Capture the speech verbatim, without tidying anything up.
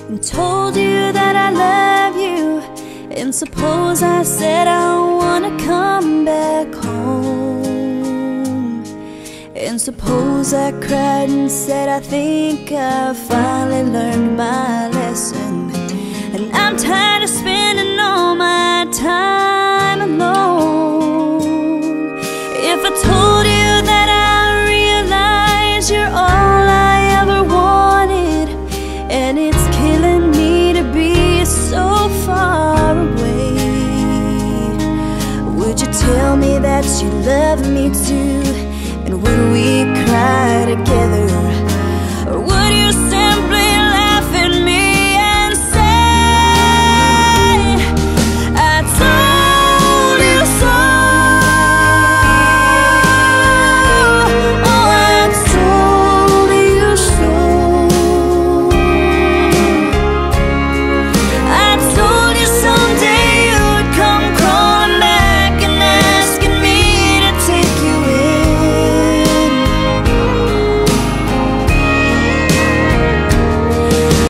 and told you that I love you, and suppose I said I wanna come back home, and suppose I cried and said I think I finally learned my lesson, and I'm tired of spending all my time alone. If I told you that I realize you're all I ever wanted, and it's killing me to be so far away, would you tell me that you love me too?